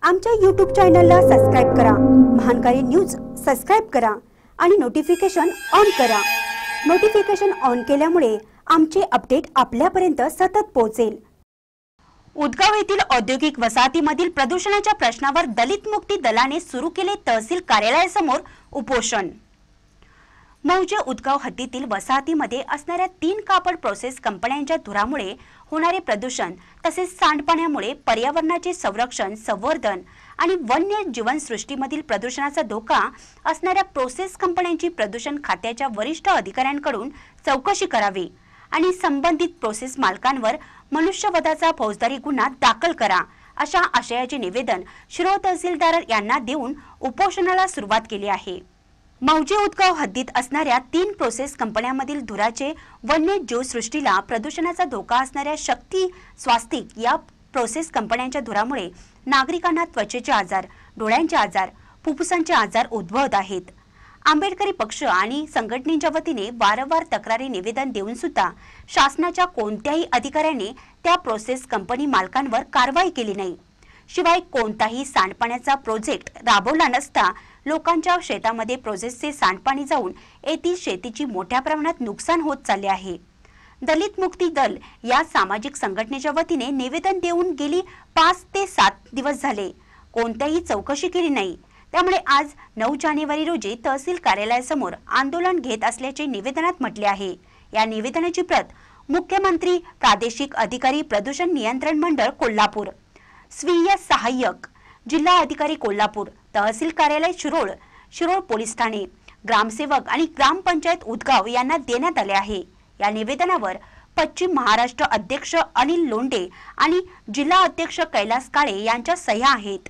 आमच्या YouTube चॅनलला subscribe करा, महानकारी न्यूज सबस्क्राइब करा आणि नोटिफिकेशन ऑन करा। नोटिफिकेशन ऑन केल्यामुळे आमचे अपडेट आपल्यापर्यंत सतत पोहोचेल। उदगाव येथील औद्योगिक वसाहतीमधील प्रदूषणाच्या प्रश्नावर दलित मुक्ती दलाने सुरू केले तहसील कार्यालयासमोर उपोषण। मौजे उदगाव हद्दीतील वसाहतीमध्ये असणाऱ्या 3 कापड प्रोसेस कंपन्यांच्या धुरामुळे होणारे प्रदूषण तसेच सांडपाण्यामुळे पर्यावरणाचे संरक्षण, संवर्धन आणि वन्य जीवनसृष्टीमधील प्रदूषणाचा धोका असणाऱ्या प्रोसेस कंपन्यांची प्रदूषण खात्याच्या वरिष्ठ अधिकाऱ्यांकडून चौकशी करावी आणि संबंधित प्रोसेस मालकांवर मनुष्यवधाचा फौजदारी गुन्हा दाखल करा, अशा आशयाचे निवेदन शिरोळ तहसीलदार यांना देऊन उपोषणाला सुरुवात केली आहे। मौजे उदगाव हद्दीत असणाऱ्या 3 प्रोसेस कंपन्यांमधील धुराचे वन्य जीवसृष्टीला प्रदूषणाचा धोका असणाऱ्या शक्ती स्वास्तिक या प्रोसेस कंपन्यांच्या धुरामुळे नागरिकांना त्वचेचे आजार, डोळ्यांचे आजार, फुफ्फुसांचे आजार उद्भवत आहेत। आंबेडकरी पक्ष आणि संघटनेच्या वतीने वारंवार तक्रारी निवेदन देऊन सुद्धा शासनाच्या कोणत्याही अधिकाऱ्याने त्या प्रोसेस कंपनी मालकांवर कारवाई केली नाही। शिवाय कोणताही सांडपाण्याचा प्रोजेक्ट राबवला नसता लोकांच्या शेतामध्ये प्रोसेसचे सांडपाणी जाऊन येथील शेतीची मोठ्या प्रमाणात नुकसान होत चालले आहे। दलित मुक्ती दल या सामाजिक संघटनेच्या वतीने निवेदन देऊन गेली 5 ते 7 दिवस झाले, कोणत्याही चौकशी केली नाही। त्यामुळे आज 9 जानेवारी रोजी तहसील कार्यालयासमोर आंदोलन घेत असल्याचे निवेदनात म्हटले आहे। या निवेदनाची प्रत मुख्यमंत्री, प्रादेशिक अधिकारी, प्रदूषण नियंत्रण मंडळ कोल्हापूर, स्वीय सहाय्यक जिल्हा अधिकारी कोल्हापूर, तहसील कार्यालय शिरोळ, शिरोळ पोलीस ठाणे, ग्रामसेवक आणि ग्रामपंचायत उदगाव यांना देण्यात आले आहे। या निवेदनावर पश्चिम महाराष्ट्र अध्यक्ष अनिल लोंढे आणि जिल्हा अध्यक्ष कैलास काळे यांच्या सह्या आहेत।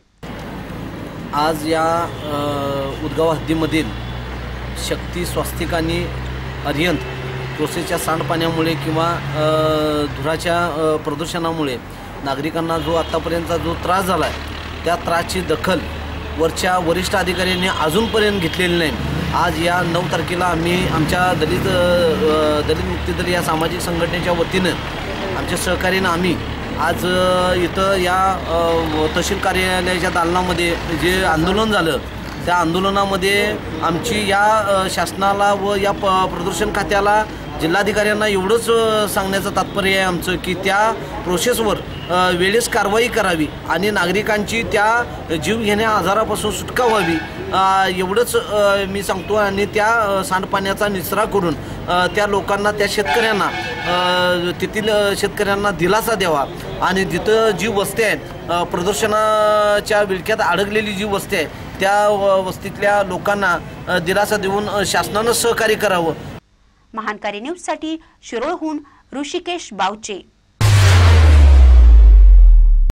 आज या उदगाव हद्दीमधील शक्ती स्वास्तिक आणि अरिहंत प्रोसेसच्या सांडपाण्यामुळे किंवा धुराच्या प्रदूषणामुळे नागरिकांना जो आतापर्यंतचा जो त्रास झाला आहे त्या त्रासची दखल वरच्या वरिष्ठ अधिकाऱ्यांनी अजूनपर्यंत घेतलेली नाही। आज या 9 तारखेला आम्ही आमच्या दलित मुक्ती दल या सामाजिक संघटनेच्या वतीनं आमच्या सहकार्यानं आम्ही आज इथं या तहसील कार्यालयाच्या दालनामध्ये जे आंदोलन झालं त्या आंदोलनामध्ये आमची या शासनाला व या प्रदूषण खात्याला जिल्हाधिकाऱ्यांना एवढंच सांगण्याचं तात्पर्य आहे आमचं की त्या प्रोसेसवर वेळेस कारवाई करावी आणि नागरिकांची त्या जीव घेण्या आजारापासून सुटका व्हावी, एवढंच मी सांगतो। आणि त्या सांडपाण्याचा निचरा करून त्या लोकांना, त्या शेतकऱ्यांना, तेथील शेतकऱ्यांना दिलासा द्यावा आणि जिथं जी वस्ती आहेत, प्रदूषणाच्या विळख्यात अडकलेली जी वस्ती आहे त्या वस्तीतल्या लोकांना दिलासा देऊन शासनानं सहकार्य करावं। महानकारी न्यूज साठी शिरोळहून ऋषिकेश बावचे।